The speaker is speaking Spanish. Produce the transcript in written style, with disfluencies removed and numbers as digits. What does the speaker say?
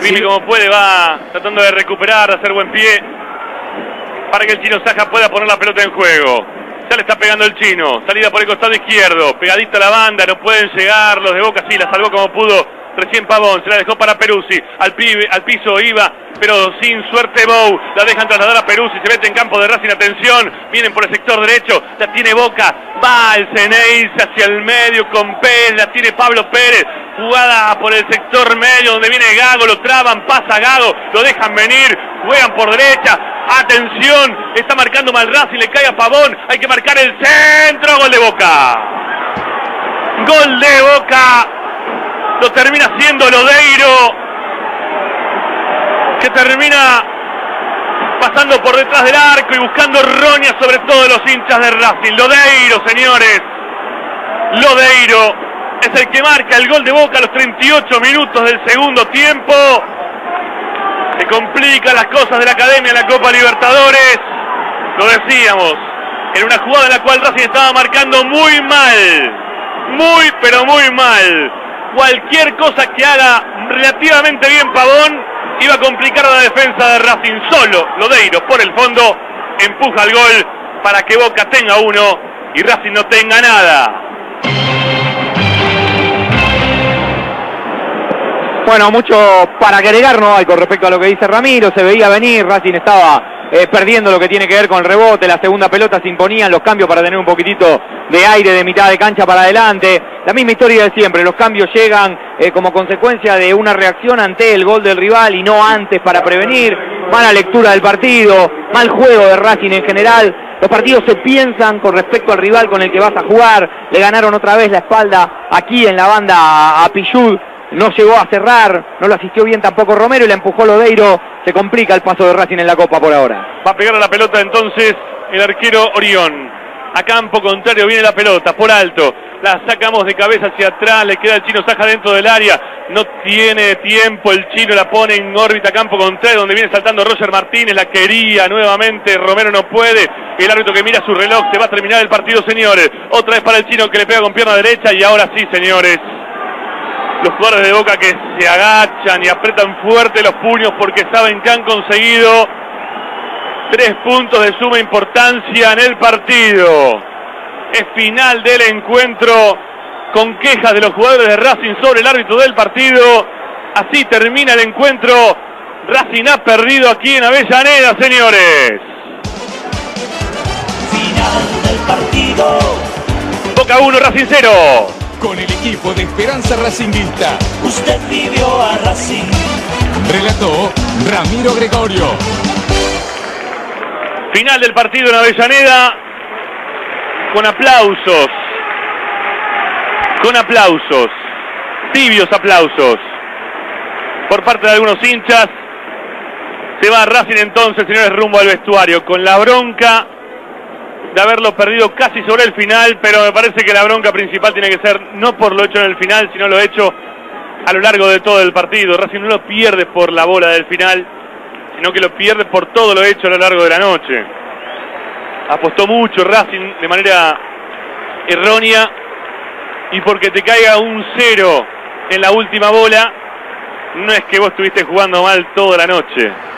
Firme como puede, va tratando de recuperar, de hacer buen pie para que el Chino Saja pueda poner la pelota en juego. Ya le está pegando el Chino, salida por el costado izquierdo, pegadita a la banda, no pueden llegar los de Boca, sí, la salvó como pudo recién Pavón, se la dejó para Peruzzi, al piso iba, pero sin suerte Bou, la dejan trasladar a Peruzzi, se mete en campo de Racing, atención, vienen por el sector derecho, la tiene Boca, va el Ceneice hacia el medio con Pérez, la tiene Pablo Pérez, jugada por el sector medio donde viene Gago, lo traban, pasa Gago, lo dejan venir, juegan por derecha, atención, está marcando mal Racing, le cae a Pavón, hay que marcar el centro, gol de Boca. Gol de Boca, lo termina haciendo Lodeiro, que termina pasando por detrás del arco y buscando roña sobre todos los hinchas de Racing. Lodeiro, señores, Lodeiro es el que marca el gol de Boca a los 38 minutos del segundo tiempo. Se complican las cosas de la Academia en la Copa Libertadores. Lo decíamos, en una jugada en la cual Racing estaba marcando muy mal. Muy, pero muy mal. Cualquier cosa que haga relativamente bien Pavón iba a complicar a la defensa de Racing. Solo Lodeiro por el fondo empuja el gol para que Boca tenga uno y Racing no tenga nada. Bueno, mucho para agregar no hay con respecto a lo que dice Ramiro, se veía venir, Racing estaba perdiendo lo que tiene que ver con el rebote, la segunda pelota se imponían los cambios para tener un poquitito de aire de mitad de cancha para adelante, la misma historia de siempre, los cambios llegan como consecuencia de una reacción ante el gol del rival y no antes para prevenir, mala lectura del partido, mal juego de Racing en general, los partidos se piensan con respecto al rival con el que vas a jugar, le ganaron otra vez la espalda aquí en la banda a Pichud, no llegó a cerrar, no lo asistió bien tampoco Romero y la empujó Lodeiro, se complica el paso de Racing en la Copa por ahora. Va a pegar a la pelota entonces el arquero Orión, a campo contrario viene la pelota, por alto, la sacamos de cabeza hacia atrás, le queda el Chino Saja dentro del área, no tiene tiempo el Chino, la pone en órbita, campo contrario, donde viene saltando Roger Martínez, la quería nuevamente, Romero no puede, el árbitro que mira su reloj, se va a terminar el partido, señores, otra vez para el Chino que le pega con pierna derecha y ahora sí, señores. Los jugadores de Boca que se agachan y apretan fuerte los puños porque saben que han conseguido 3 puntos de suma importancia en el partido. Es final del encuentro con quejas de los jugadores de Racing sobre el árbitro del partido. Así termina el encuentro. Racing ha perdido aquí en Avellaneda, señores. Final del partido. Boca 1, Racing 0. Con el equipo de Esperanza Racinguista. Usted vivió a Racing. Relató Ramiro Gregorio. Final del partido en Avellaneda. Con aplausos. Con aplausos. Tibios aplausos. Por parte de algunos hinchas. Se va Racing entonces, señores, rumbo al vestuario. Con la bronca de haberlo perdido casi sobre el final, pero me parece que la bronca principal tiene que ser no por lo hecho en el final, sino lo hecho a lo largo de todo el partido. Racing no lo pierde por la bola del final, sino que lo pierde por todo lo hecho a lo largo de la noche. Apostó mucho Racing de manera errónea, y porque te caiga un 0 en la última bola, no es que vos estuviste jugando mal toda la noche.